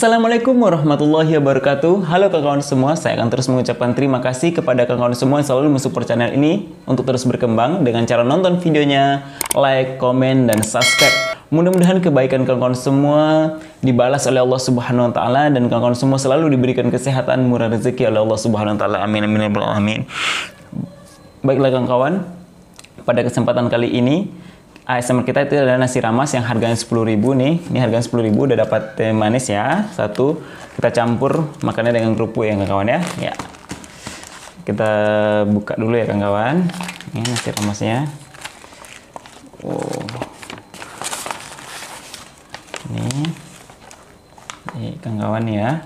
Assalamualaikum warahmatullahi wabarakatuh. Halo kawan-kawan semua, saya akan terus mengucapkan terima kasih kepada kawan-kawan semua yang selalu mensupport channel ini untuk terus berkembang dengan cara nonton videonya, like, komen, dan subscribe. Mudah-mudahan kebaikan kawan-kawan semua dibalas oleh Allah Subhanahu wa taala dan kawan-kawan semua selalu diberikan kesehatan, murah rezeki oleh Allah Subhanahu wa taala. Amin amin ya rabbal alamin. Baiklah kawan-kawan, pada kesempatan kali ini ASMR kita itu adalah nasi ramas yang harganya 10.000 nih. Ini harganya 10.000, udah dapat teh manis ya. Satu, kita campur makannya dengan kerupuk ya kawan-kawan ya. Ya. Kita buka dulu ya kawan-kawan. Ini nasi ramasnya. Oh. Ini kawan-kawan ya.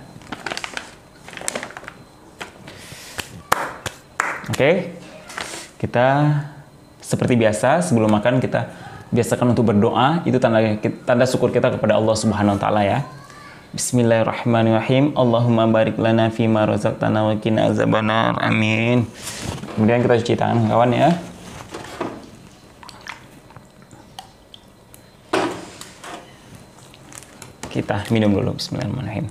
Oke. Kita seperti biasa sebelum makan kita biasakan untuk berdoa, itu tanda syukur kita kepada Allah Subhanahu wa taala ya. Bismillahirrahmanirrahim. Allahumma barik lana fima razaqtana wa qina azabannar. Amin. Kemudian kita cuci tangan kawan ya. Kita minum dulu. Bismillahirrahmanirrahim.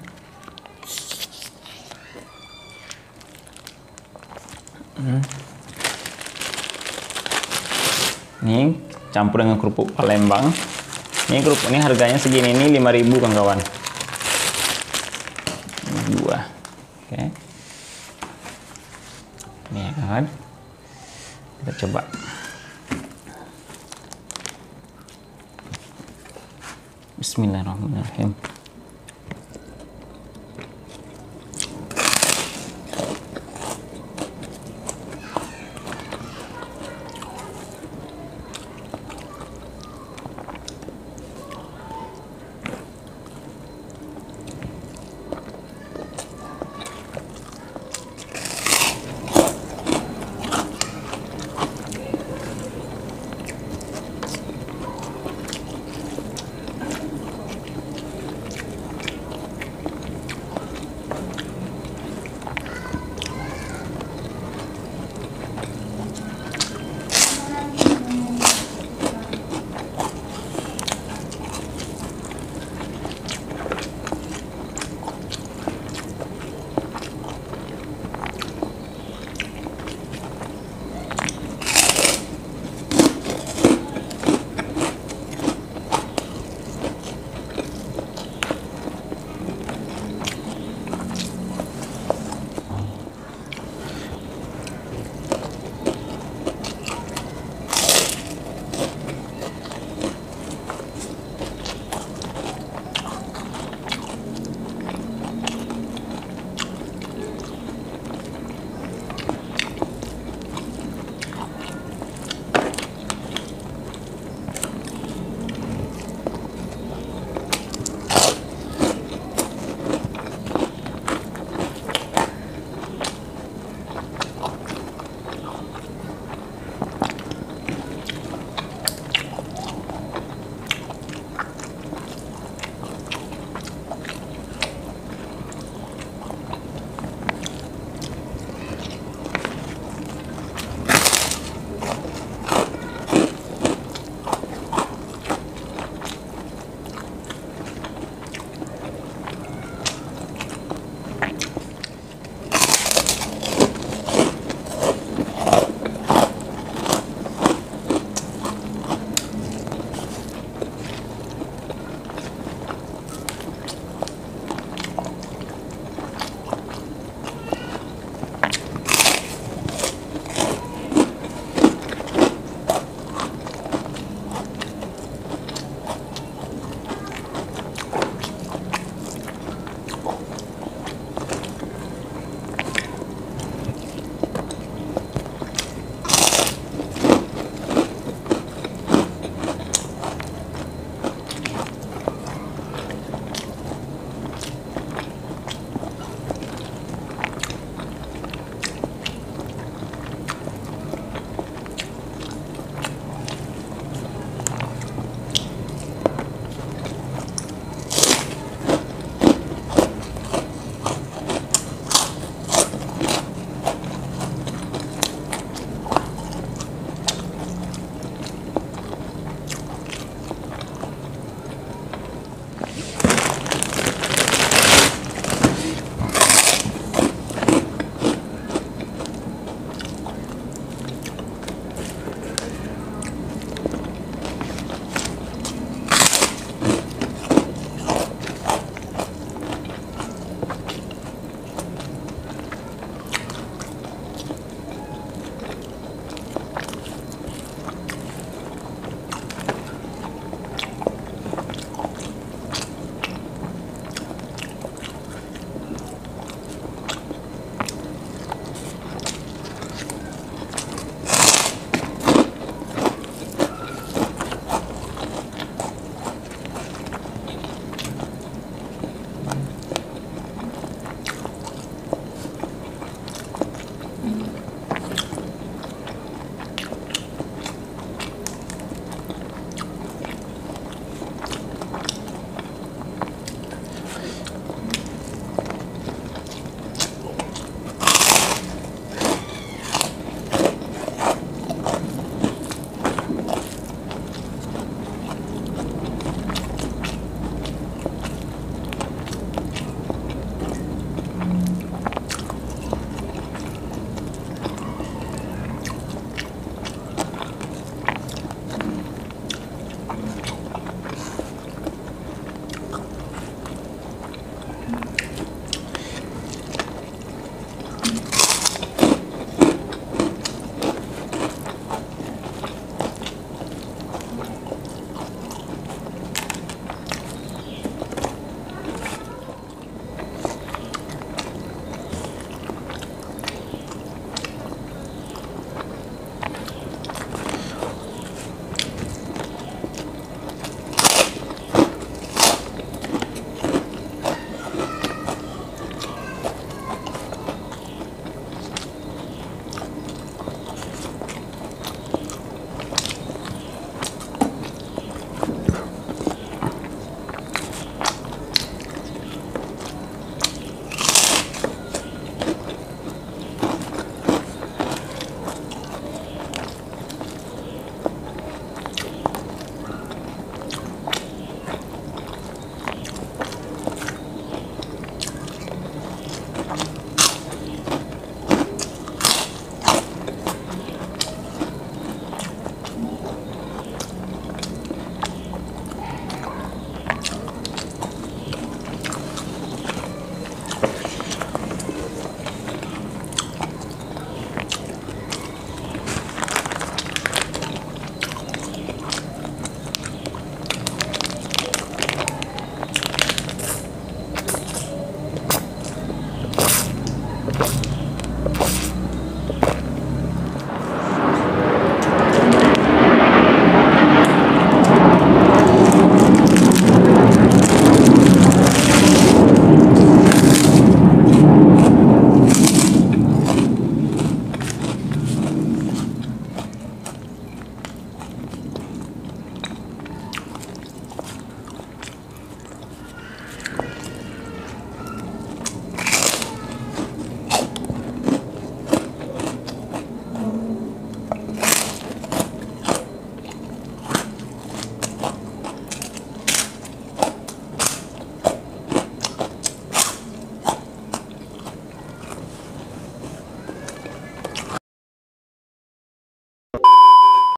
Ini campur dengan kerupuk Palembang. Ini kerupuk ini harganya segini, ini 5.000 kawan-kawan. Dua. Oke. Ini ya kawan. Kita coba. Bismillahirrahmanirrahim.